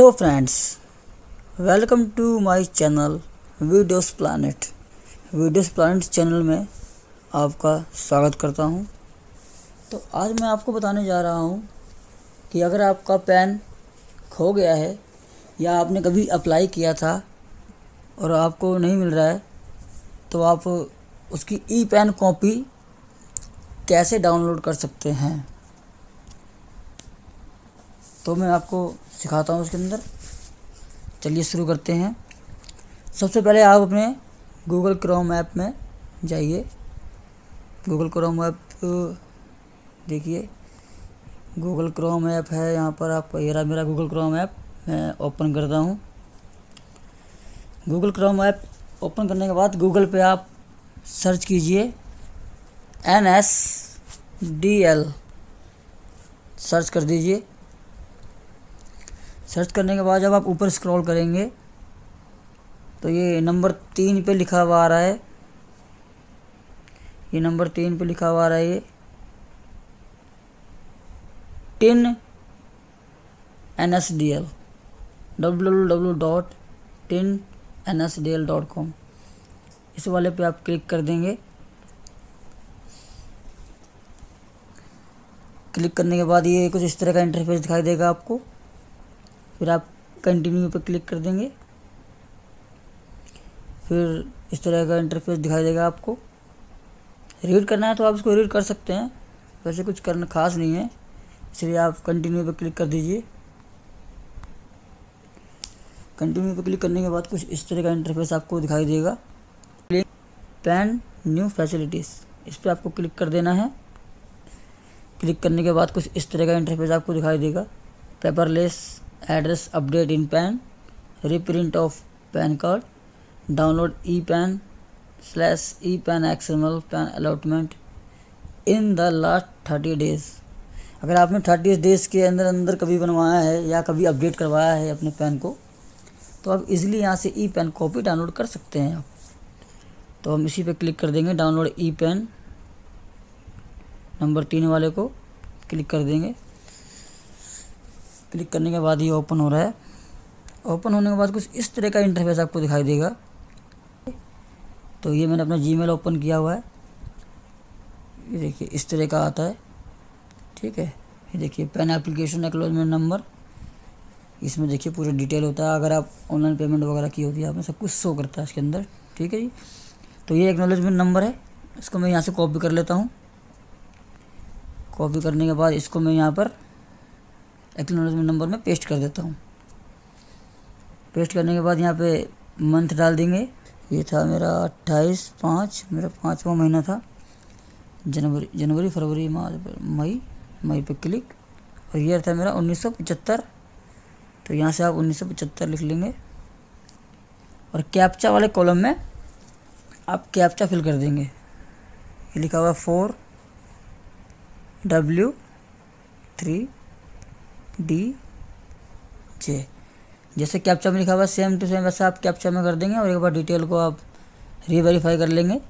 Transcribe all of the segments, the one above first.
Hello friends, welcome to my channel videos planet channel में आपका स्वागत करता हूं। तो आज मैं आपको बताने जा रहा हूं कि अगर आपका पेन खो गया है या आपने कभी अप्लाई किया था और आपको नहीं मिल रहा है तो आप उसकी ई पेन कॉपी कैसे डाउनलोड कर सकते हैं। तो मैं आपको सिखाता हूँ उसके अंदर। चलिए शुरू करते हैं। सबसे पहले आप अपने गूगल क्रोम ऐप में जाइए। गूगल क्रोम ऐप देखिए, गूगल क्रोम ऐप है यहाँ पर। आपका ये रहा मेरा गूगल क्रोम ऐप, मैं ओपन करता हूँ। गूगल क्रोम ऐप ओपन करने के बाद गूगल पे आप सर्च कीजिए NSDL, सर्च कर दीजिए। सर्च करने के बाद जब आप ऊपर स्क्रॉल करेंगे तो ये नंबर 3 पे लिखा हुआ आ रहा है। ये नंबर 3 पे लिखा हुआ आ रहा है ये टिन NSDL, www.tinnsdl.com। इस वाले पे आप क्लिक कर देंगे। क्लिक करने के बाद ये कुछ इस तरह का इंटरफेस दिखाई देगा आपको। फिर आप कंटिन्यू पे क्लिक कर देंगे। फिर इस तरह का इंटरफेस दिखाई देगा आपको। रीड करना है तो आप इसको रीड कर सकते हैं, वैसे कुछ करना खास नहीं है, इसलिए आप कंटिन्यू पे क्लिक कर दीजिए। कंटिन्यू पे क्लिक करने के बाद कुछ इस तरह का इंटरफेस आपको दिखाई देगा। पेन न्यू फैसिलिटीज़, इस पर आपको क्लिक कर देना है। क्लिक करने के बाद कुछ इस तरह का इंटरफेस आपको दिखाई देगा। Paperless address update in PAN, reprint of PAN card, download E PAN / E PAN XML PAN allotment in the last 30 days. अगर आपने 30 डेज़ के अंदर कभी बनवाया है या कभी अपडेट करवाया है अपने पैन को, तो आप इजीली यहाँ से ई पैन कॉपी डाउनलोड कर सकते हैं आप। तो हम इसी पे क्लिक कर देंगे, डाउनलोड ई पैन नंबर 3 वाले को क्लिक कर देंगे। क्लिक करने के बाद ये ओपन हो रहा है। ओपन होने के बाद कुछ इस तरह का इंटरफेस आपको दिखाई देगा। तो ये मैंने अपना जीमेल ओपन किया हुआ है। ये देखिए इस तरह का आता है, ठीक है। ये देखिए पेन एप्लीकेशन एक्नॉलेजमेंट नंबर, इसमें देखिए पूरी डिटेल होता है। अगर आप ऑनलाइन पेमेंट वगैरह की होती है आपने, सब कुछ शो करता है इसके अंदर, ठीक है जी। तो ये एक्नॉलेजमेंट नंबर है, इसको मैं यहाँ से कॉपी कर लेता हूँ। कॉपी करने के बाद इसको मैं यहाँ पर एक्नॉलेजमेंट नंबर में पेस्ट कर देता हूँ। पेस्ट करने के बाद यहाँ पे मंथ डाल देंगे। ये था मेरा 28/5, मेरा 5वां महीना था। जनवरी फरवरी मार्च मई पे क्लिक। और ईयर था मेरा 1975, तो यहाँ से आप 1975 लिख लेंगे। और कैप्चा वाले कॉलम में आप कैप्चा फिल कर देंगे। ये लिखा हुआ 4W3DJ, जैसे कैप्चा में लिखा हुआ सेम टू सेम वैसा आप कैप्चा में कर देंगे। और एक बार डिटेल को आप रीवेरीफाई कर लेंगे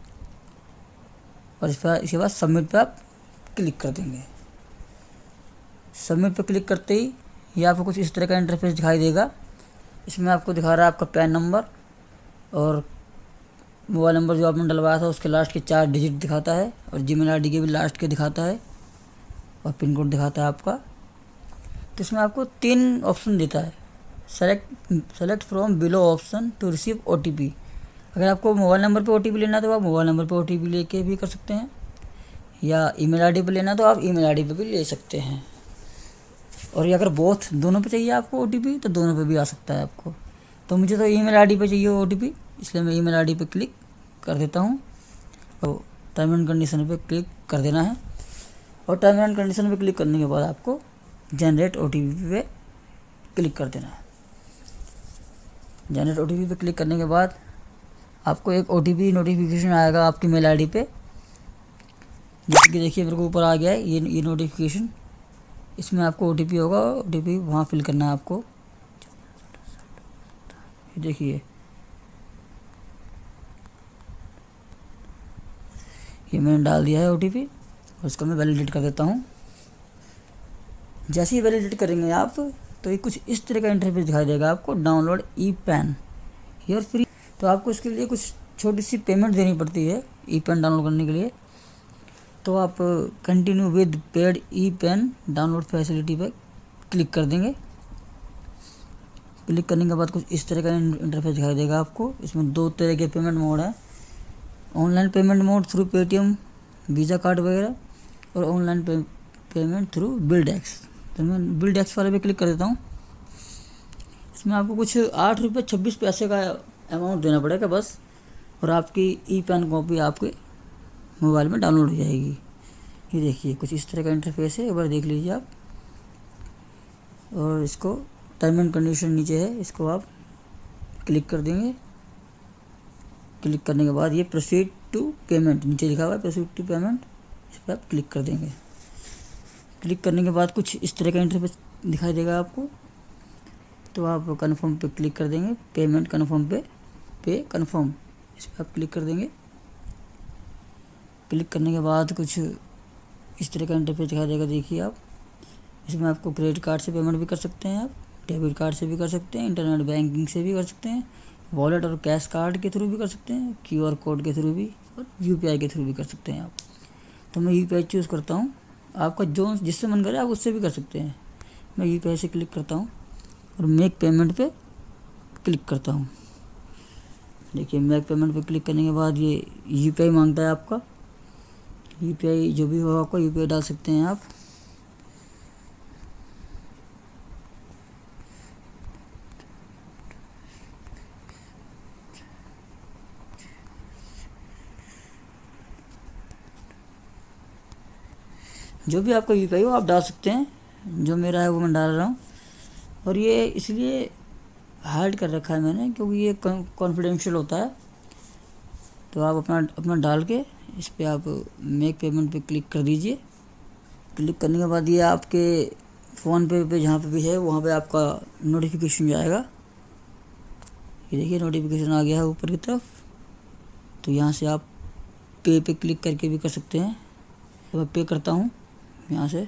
और इसके बाद सबमिट पे आप क्लिक कर देंगे। सबमिट पे क्लिक करते ही ये आपको कुछ इस तरह का इंटरफेस दिखाई देगा। इसमें आपको दिखा रहा है आपका पैन नंबर और मोबाइल नंबर जो आपने डलवाया था उसके लास्ट के 4 डिजिट दिखाता है, और जीमेल आईडी के भी लास्ट के दिखाता है, और पिन कोड दिखाता है आपका। तो इसमें आपको 3 ऑप्शन देता है। Select from below option to receive OTP। अगर आपको मोबाइल नंबर पे OTP लेना है तो आप मोबाइल नंबर पे OTP लेके भी कर सकते हैं, या ईमेल आईडी पे लेना है तो आप ईमेल आईडी पे भी ले सकते हैं। और ये अगर दोनों पे चाहिए आपको OTP तो दोनों पे भी आ सकता है आपको। तो मुझे तो ईमेल आईडी पे चाहिए OTP, इसलिए मैं ईमेल आईडी पे क्लिक कर देता हूँ। तो टर्म एंड कंडीशन पे क्लिक कर देना है। और टर्म एंड कंडीशन पे क्लिक करने के बाद आपको जनरेट OTP पे क्लिक कर देना है। जनरेट OTP पे क्लिक करने के बाद आपको एक OTP नोटिफिकेशन आएगा आपकी मेल आईडी पे। जैसे कि देखिए मेरे को ऊपर आ गया है ये नोटिफिकेशन। इसमें आपको OTP होगा, OTP वहाँ फिल करना है आपको। देखिए ये मैंने डाल दिया है OTP, उसको मैं वैलिडेट कर देता हूँ। जैसे ही वैलिडेट करेंगे आप तो ये कुछ इस तरह का इंटरफेस दिखाई देगा आपको, download E PAN here free. तो आपको इसके लिए कुछ छोटी सी पेमेंट देनी पड़ती है ई पेन डाउनलोड करने के लिए। तो आप continue with paid E PAN download facility पर क्लिक कर देंगे। क्लिक करने के बाद कुछ इस तरह का इंटरफेस दिखाई देगा आपको। इसमें 2 तरह के पेमेंट मोड है, online payment mode through Paytm, Visa card वगैरह, और ऑनलाइन पेमेंट थ्रू बिल्डेक्स। तो मैं बिल्डेक्स वाले पे क्लिक कर देता हूँ। इसमें आपको कुछ 8 रुपये 26 पैसे का अमाउंट देना पड़ेगा बस, और आपकी ई पेन कॉपी आपके मोबाइल में डाउनलोड हो जाएगी। ये देखिए कुछ इस तरह का इंटरफेस है, एक बार देख लीजिए आप। और इसको टर्म एंड कंडीशन नीचे है, इसको आप क्लिक कर देंगे। क्लिक करने के बाद ये प्रोसीड टू पेमेंट नीचे लिखा हुआ है, प्रोसीड टू पेमेंट, इस पर आप क्लिक कर देंगे। क्लिक करने के बाद कुछ इस तरह का इंटरफेस दिखाई देगा आपको। तो आप कन्फर्म पे क्लिक कर देंगे, पेमेंट कन्फर्म पे कन्फर्म, इस पर आप क्लिक कर देंगे। क्लिक करने के बाद कुछ इस तरह का इंटरफेस दिखाई देगा, देखिए आप। इसमें आपको क्रेडिट कार्ड से पेमेंट भी कर सकते हैं आप, डेबिट कार्ड से भी कर सकते हैं, इंटरनेट बैंकिंग से भी कर सकते हैं, वॉलेट और कैश कार्ड के थ्रू भी कर सकते हैं, QR कोड के थ्रू भी, और UPI के थ्रू भी कर सकते हैं आप। तो मैं UPI चूज़ करता हूँ, आपका जो जिससे मन करे आप उससे भी कर सकते हैं। मैं UPI से क्लिक करता हूँ और मेक पेमेंट पे क्लिक करता हूँ। देखिए मेक पेमेंट पे क्लिक करने के बाद ये UPI मांगता है आपका। UPI जो भी हो आपका UPI डाल सकते हैं आप। जो भी आपका UPI हो आप डाल सकते हैं, जो मेरा है वो मैं डाल रहा हूँ। और ये इसलिए हाइड कर रखा है मैंने क्योंकि ये कॉन्फिडेंशियल होता है। तो आप अपना डाल के इस पर आप मेक पेमेंट पे क्लिक कर दीजिए। क्लिक करने के बाद ये आपके फ़ोन पे जहाँ पे भी है वहाँ पे आपका नोटिफिकेशन जाएगा। ये देखिए नोटिफिकेशन आ गया है ऊपर की तरफ। तो यहाँ से आप पे क्लिक करके भी कर सकते हैं। तो मैं पे करता हूँ यहाँ से।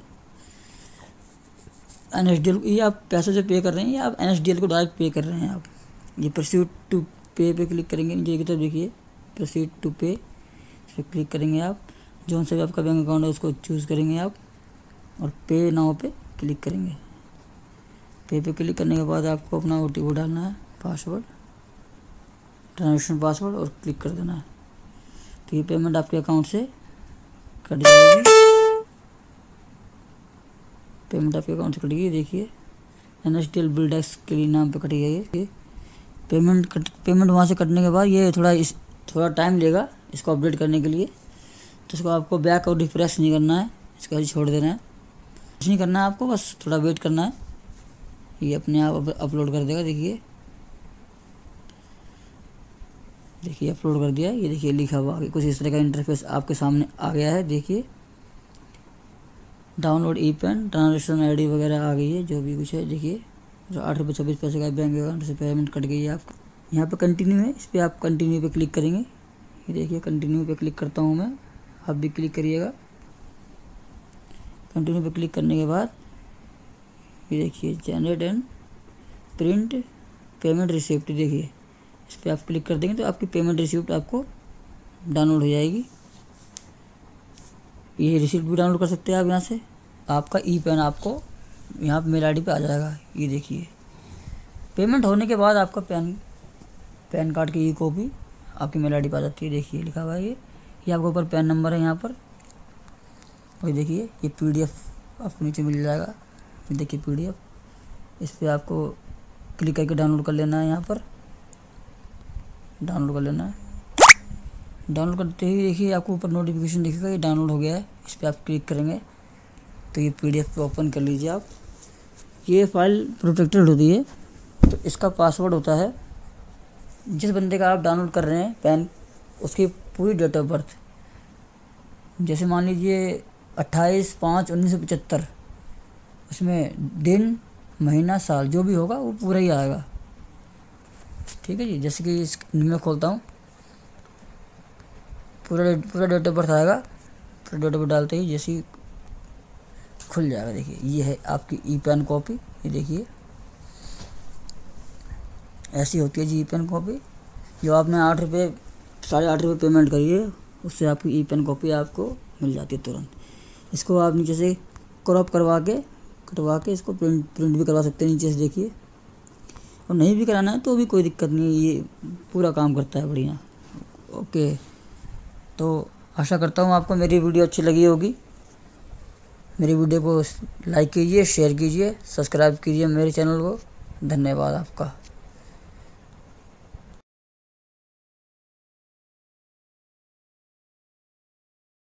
NSDL, ये आप पैसे से पे कर रहे हैं या आप NSDL को डायरेक्ट पे कर रहे हैं आप। ये प्रोसीड टू पे क्लिक करेंगे, नीचे की तरफ देखिए प्रोसीड टू पे, इस पर क्लिक करेंगे आप। जो से भी आपका बैंक अकाउंट है उसको चूज़ करेंगे आप और पे नाउ पे क्लिक करेंगे। पे क्लिक करने के बाद आपको अपना OTP डालना है, पासवर्ड, ट्रांजेक्शन पासवर्ड, और क्लिक कर देना है। तो ये पेमेंट आपके अकाउंट से कट जाएगी। पेमेंट आपके अकाउंट से कट गई, देखिए NSDL बिल्डेक्स के लिए नाम पे कटी गई है। पेमेंट वहाँ से कटने के बाद ये थोड़ा टाइम लेगा इसको अपडेट करने के लिए। तो इसको आपको बैक और रिफ्रेश नहीं करना है, इसको ऐसे छोड़ देना है, कुछ नहीं करना है आपको, बस थोड़ा वेट करना है। ये अपने आप अपलोड कर देगा। देखिए अपलोड कर दिया। ये देखिए लिखा हुआ आगे कुछ इस तरह का इंटरफेस आपके सामने आ गया है। देखिए download E PAN, transaction ID वगैरह आ गई है, जो भी कुछ है। देखिए जो 8 रुपये 26 पैसे का बैंक अकाउंट से पेमेंट कट गई है आपका। यहाँ पे कंटिन्यू है, इस पर आप कंटिन्यू पे क्लिक करेंगे। ये देखिए कंटिन्यू पे क्लिक करता हूँ मैं, आप भी क्लिक करिएगा। कंटिन्यू पे क्लिक करने के बाद ये देखिए generate and print payment receipt, देखिए इस पर आप क्लिक कर देंगे तो आपकी पेमेंट रिसिप्ट आपको डाउनलोड हो जाएगी। ये रिसिप्ट भी डाउनलोड कर सकते हैं आप यहाँ से। आपका ई पेन आपको यहाँ पर मेल ID पे आ जाएगा। ये देखिए पेमेंट होने के बाद आपका पैन कार्ड की कॉपी आपकी मेल ID पे आ जाती है। देखिए लिखा हुआ है ये आपके ऊपर पैन नंबर है यहाँ पर। और देखिए ये PDF आपको नीचे मिल जाएगा। ये देखिए PDF, इस पर आपको क्लिक करके डाउनलोड कर लेना है। यहाँ पर डाउनलोड कर लेना है। डाउनलोड करते ही देखिए आपको ऊपर नोटिफिकेशन दिखेगा, ये डाउनलोड हो गया है। इस पर आप क्लिक करेंगे तो ये PDF पे ओपन कर लीजिए आप। ये फाइल प्रोटेक्टेड होती है, तो इसका पासवर्ड होता है जिस बंदे का आप डाउनलोड कर रहे हैं पैन, उसकी पूरी डेट ऑफ बर्थ। जैसे मान लीजिए 28/5/1975, उसमें दिन महीना साल जो भी होगा वो पूरा ही आएगा। ठीक है जी। जैसे कि इस मैं खोलता हूँ, पूरा डेट ऑफ बर्थ आएगा। पूरा डेट ऑफ बर्थ डालते ही जैसे ही खुल जाएगा। देखिए ये है आपकी ई पेन कॉपी। ये देखिए ऐसी होती है जी ई पेन कॉपी। जो आपने 8 रुपये 8.5 रुपये पेमेंट करी है, उससे आपकी ई पेन कॉपी आपको मिल जाती है तुरंत। इसको आप नीचे से क्रॉप करवा के कटवा के इसको प्रिंट भी करवा सकते हैं नीचे से, देखिए। और नहीं भी कराना है तो भी कोई दिक्कत नहीं है, ये पूरा काम करता है बढ़िया। ओके, तो आशा करता हूँ आपको मेरी वीडियो अच्छी लगी होगी। मेरी वीडियो को लाइक कीजिए, शेयर कीजिए, सब्सक्राइब कीजिए मेरे चैनल को। धन्यवाद आपका।